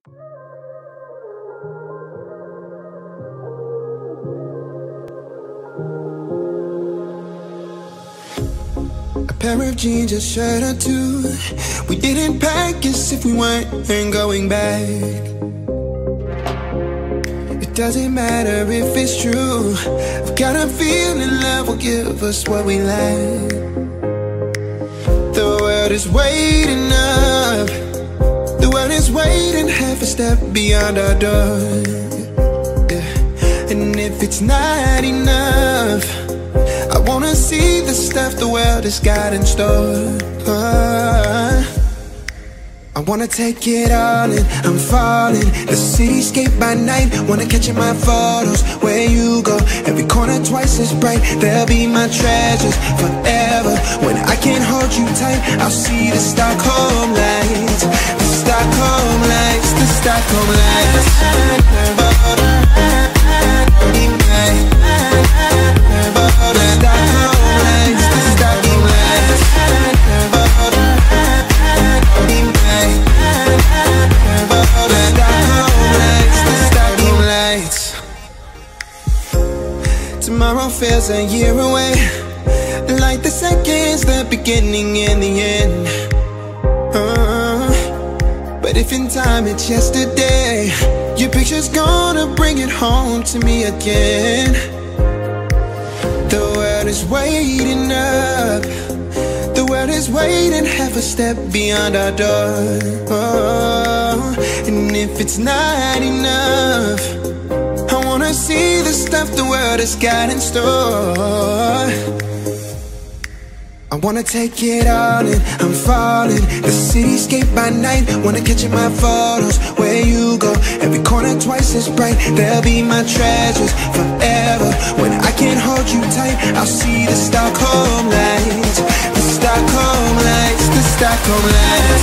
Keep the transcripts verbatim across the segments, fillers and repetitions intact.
A pair of jeans, a shirt or two. We didn't pack as if we weren't going back. It doesn't matter if it's true. I've got a feeling love will give us what we lack. The world is waiting up. The world is waiting half a step beyond our door. Yeah. And if it's not enough, I wanna see the stuff the world has got in store. uh, I wanna take it all in, I'm falling. The cityscape by night, wanna catch in my photos. Where you go, every corner twice as bright. They'll be my treasures forever. When I can't hold you tight, I'll see the Stockholm lights. The Stockholm lights, the Stockholm lights. Tomorrow feels a year away, like the seconds, the beginning and the end. uh, But if in time it's yesterday, your picture's gonna bring it home to me again. The world is waiting up. The world is waiting half a step beyond our door. oh, And if it's not enough, I wanna see the stuff the world has got in store. I wanna take it all in, I'm falling. The cityscape by night, wanna catch in my photos. Where you go, every corner twice as bright. They'll be my treasures forever. When I can't hold you tight, I'll see the Stockholm lights. The Stockholm lights, the Stockholm lights.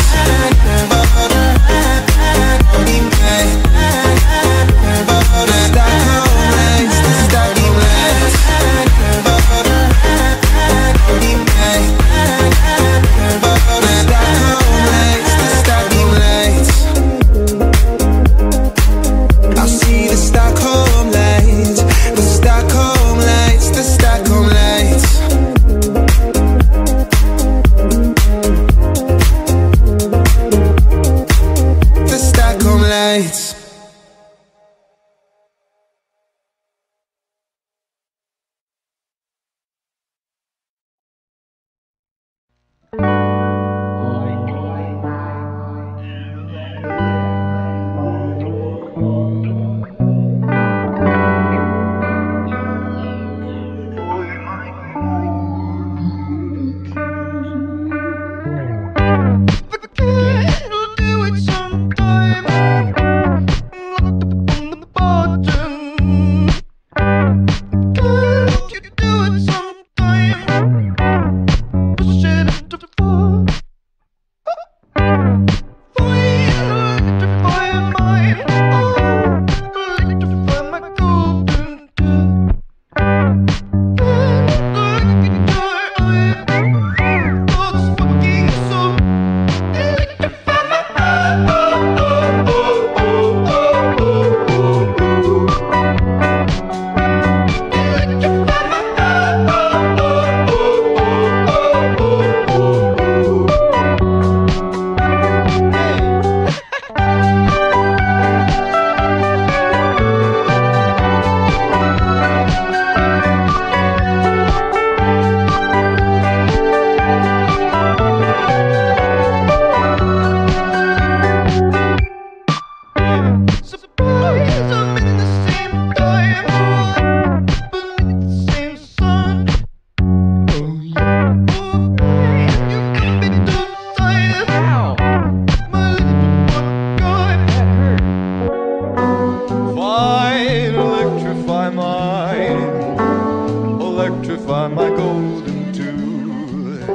Electrify my golden tooth.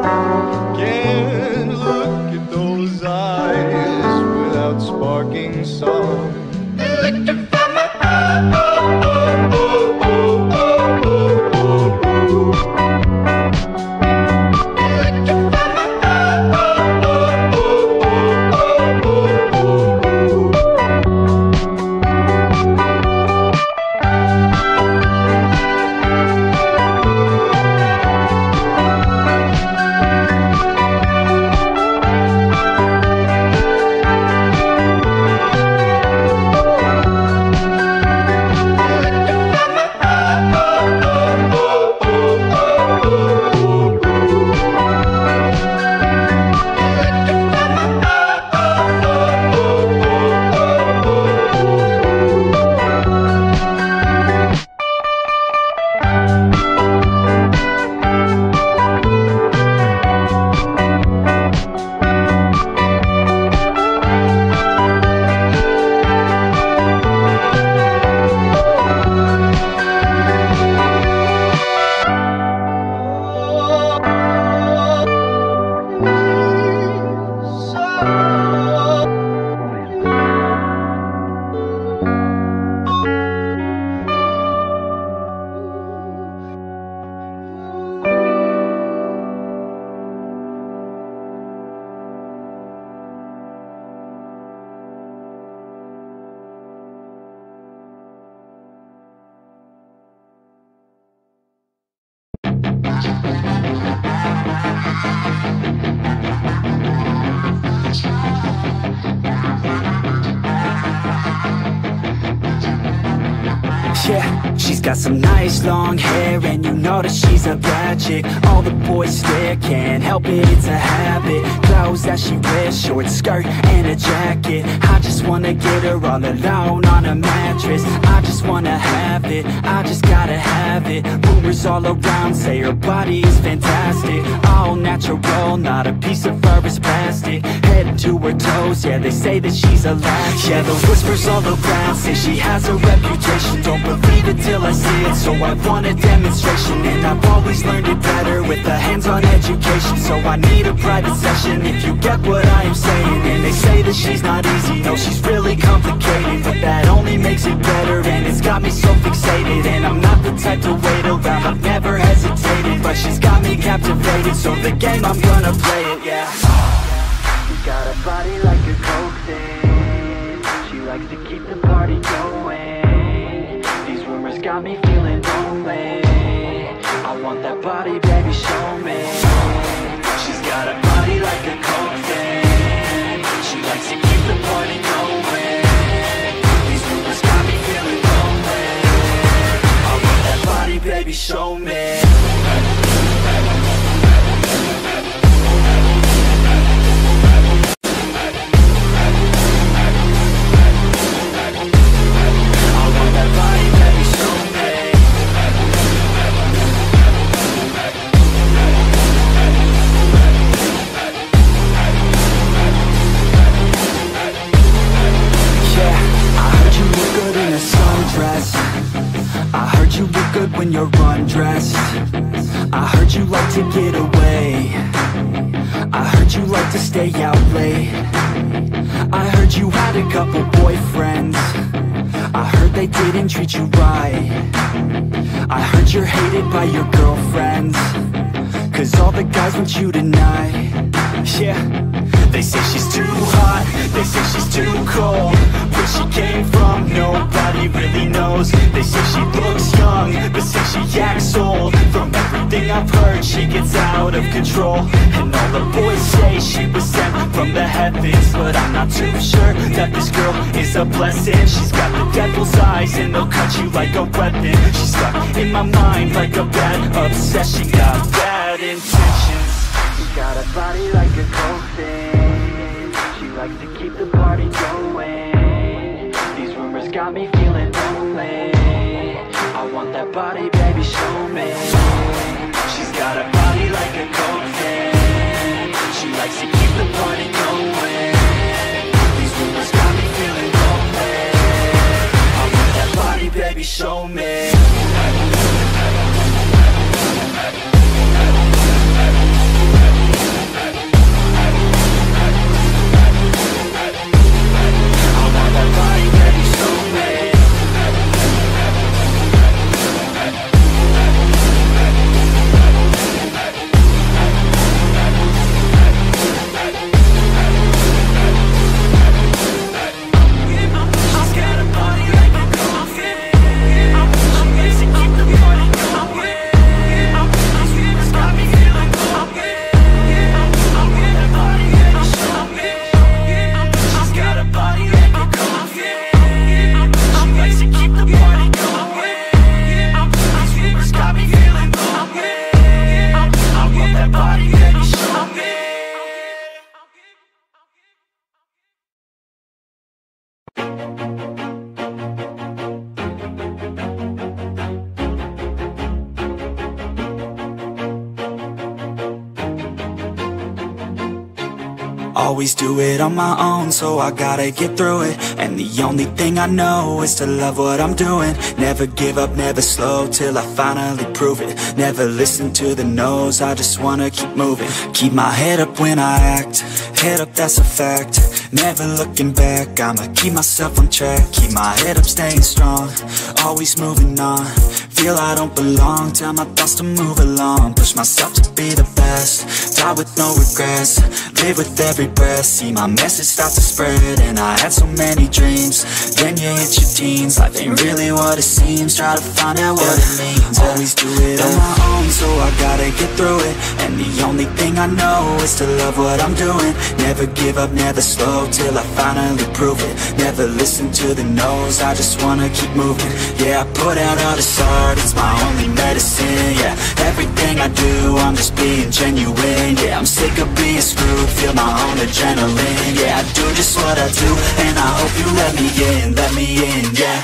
Can't look at those eyes without sparking song. Electrify my oh, oh, oh, oh, oh, oh, oh, oh, oh. Electrify my oh, oh, oh, oh, oh, oh, oh, oh. She's got some nice long hair, and you know that she's a bad chick. All the boys stare, can't help it, it's a habit. Clothes that she wears, short skirt and a jacket. I just wanna get her all alone on a mattress. I just wanna have it, I just gotta have it. Rumors all around say her body is fantastic. All natural, not a piece of fur is plastic. Head to her toes, yeah, they say that she's a latch. Yeah, the whispers all around say she has a reputation. Don't believe it till I see it, so I want a demonstration. And I've always learned it better with a hands-on education. So I need a private session if you get what I am saying. And they say that she's not easy, no, she's really complicated. But that only makes it better, and it's got me so fixated. And I'm not the type to wait around, I've never hesitated. But she's got me captivated, so the game, I'm gonna play it, yeah. She got a body like a coke thing. She likes to keep the party going. These rumors got me feeling lonely. I want that body, baby, show me. She's got a body like a coke thing. She likes to keep the party going. These rumors got me feeling lonely. I want that body, baby, show me. I heard you look good when you're undressed. I heard you like to get away. I heard you like to stay out late. I heard you had a couple boyfriends. I heard they didn't treat you right. I heard you're hated by your girlfriends, cause all the guys want you tonight. Yeah, they say she's too hot, they say she's too cold. Where she came from, nobody really knows. They say she looks young, but say she acts old. From everything I've heard, she gets out of control. And all the boys say she was sent from the heavens, but I'm not too sure that this girl is a blessing. She's got the devil's eyes and they'll cut you like a weapon. She's stuck in my mind like a bad obsession. Got bad intentions. She's got a body like a coke thing. She likes to keep the party going. These rumors got me feeling lonely. I want that body, baby, show me. She's got a body like a coke thing. She likes to keep the party going. These rumors got me feeling lonely. I want that body, baby, show me. Always do it on my own, so I gotta get through it. And the only thing I know is to love what I'm doing. Never give up, never slow, till I finally prove it. Never listen to the no's, I just wanna keep moving. Keep my head up when I act, head up, that's a fact. Never looking back, I'ma keep myself on track. Keep my head up, staying strong, always moving on. Feel I don't belong, tell my thoughts to move along. Push myself to be the best, die with no regrets. Live with every breath, see my message start to spread. And I had so many dreams, then you hit your teens. Life ain't really what it seems, try to find out what it means. Always do it on my own, so I gotta get through it. And the only thing I know is to love what I'm doing. Never give up, never slow, till I finally prove it. Never never listen to the no's, I just wanna keep moving. Yeah, I put out all this art, it's my only medicine. Yeah, everything I do, I'm just being genuine. Yeah, I'm sick of being screwed, feel my own adrenaline. Yeah, I do just what I do, and I hope you let me in, let me in, yeah.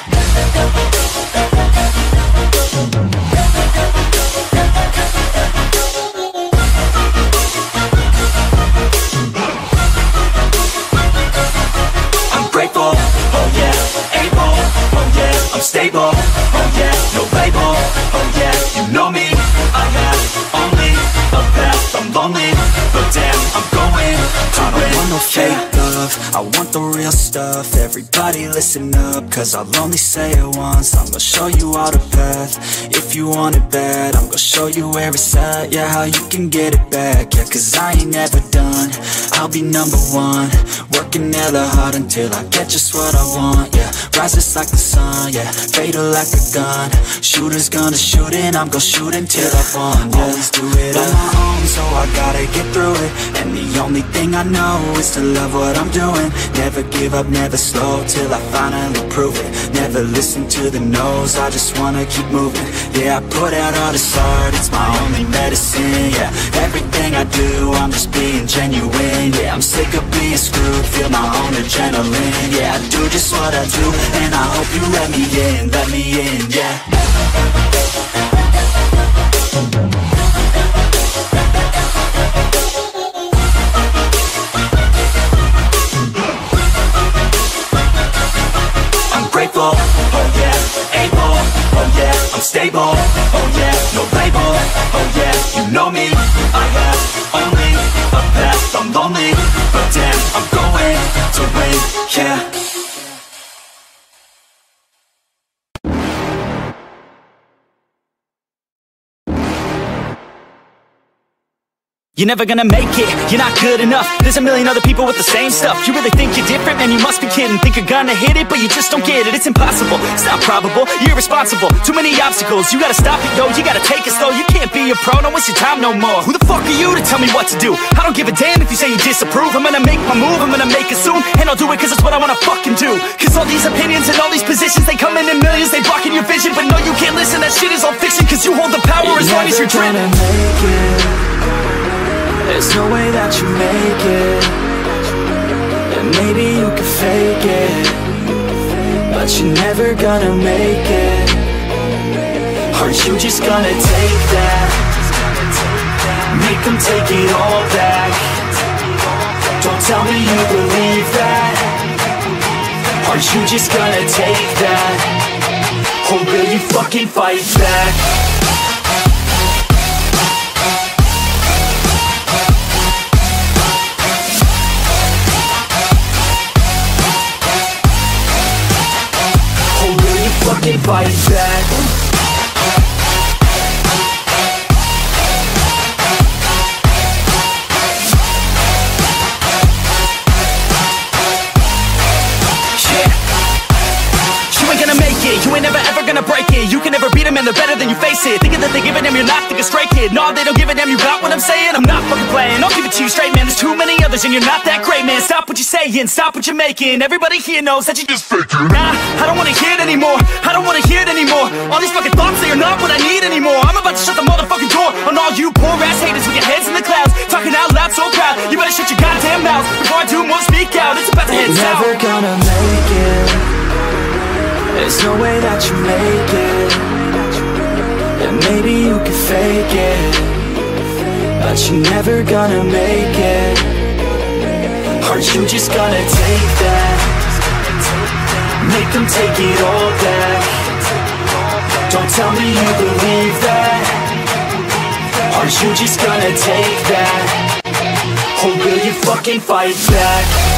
Grateful, oh yeah, able, oh yeah, I'm stable, oh yeah, no label, oh yeah, you know me, I have only a path, I'm lonely, but damn, I'm going to I don't want no fake love, I want the real stuff. Everybody listen up, cause I'll only say it once. I'm gonna show you all the path, if you want it bad. I'm gonna show you where it's at, yeah, how you can get it back. Yeah, cause I ain't never done, I'll be number one. Working hella hard until I get just what I want, yeah. Rises like the sun, yeah, fatal like a gun. Shooter's gonna shoot and I'm gonna shoot until I won, yeah. Always do it on my own, so I gotta get through it. And the only thing I know is to love what I'm doing. Never give up, never slow, till I finally prove it. Never listen to the no's, I just wanna keep moving. Yeah, I put out all this art, it's my only medicine. Yeah, everything I do, I'm just being genuine. Yeah, I'm sick of being screwed, feel my own adrenaline. Yeah, I do just what I do, and I hope you let me in, let me in, yeah. I'm grateful, oh yeah, able, oh yeah, I'm stable, oh yeah, no label, oh yeah, you know me, I have only a path, I'm lonely, but damn, I'm going to win, yeah. You're never gonna make it, you're not good enough. There's a million other people with the same stuff. You really think you're different? Man, you must be kidding. Think you're gonna hit it, but you just don't get it. It's impossible, it's not probable, you're irresponsible. Too many obstacles, you gotta stop it, yo. You gotta take it slow, you can't be a pro, don't waste your time no more. Who the fuck are you to tell me what to do? I don't give a damn if you say you disapprove. I'm gonna make my move, I'm gonna make it soon. And I'll do it cause it's what I wanna fucking do. Cause all these opinions and all these positions, they come in in millions, they blocking your vision. But no, you can't listen, that shit is all fiction. Cause you hold the power as long as you're dreaming. There's no way that you make it, and maybe you can fake it, but you're never gonna make it. Aren't you just gonna take that? Make them take it all back. Don't tell me you believe that. Aren't you just gonna take that? Or will you fucking fight back? Fucking fight back. You ain't never ever gonna break it. You can never beat them and they're better than you face it. Thinking that they give a damn, you're not, think a straight kid. No, they don't give a damn, you got what I'm saying? I'm not fucking playing, I'll give it to you straight, man. There's too many others and you're not that great, man. Stop what you're saying, stop what you're making. Everybody here knows that you just faking. Nah, I don't wanna hear it anymore, I don't wanna hear it anymore. All these fucking thoughts, they are not what I need anymore. I'm about to shut the motherfucking door on all you poor ass haters with your heads in the clouds, talking out loud so proud. You better shut your goddamn mouth before I do more speak out. It's about to head south. Never gonna make it, there's no way that you make it, and maybe you can fake it, but you're never gonna make it. Aren't you just gonna take that? Make them take it all back. Don't tell me you believe that. Aren't you just gonna take that? Or will you fucking fight back?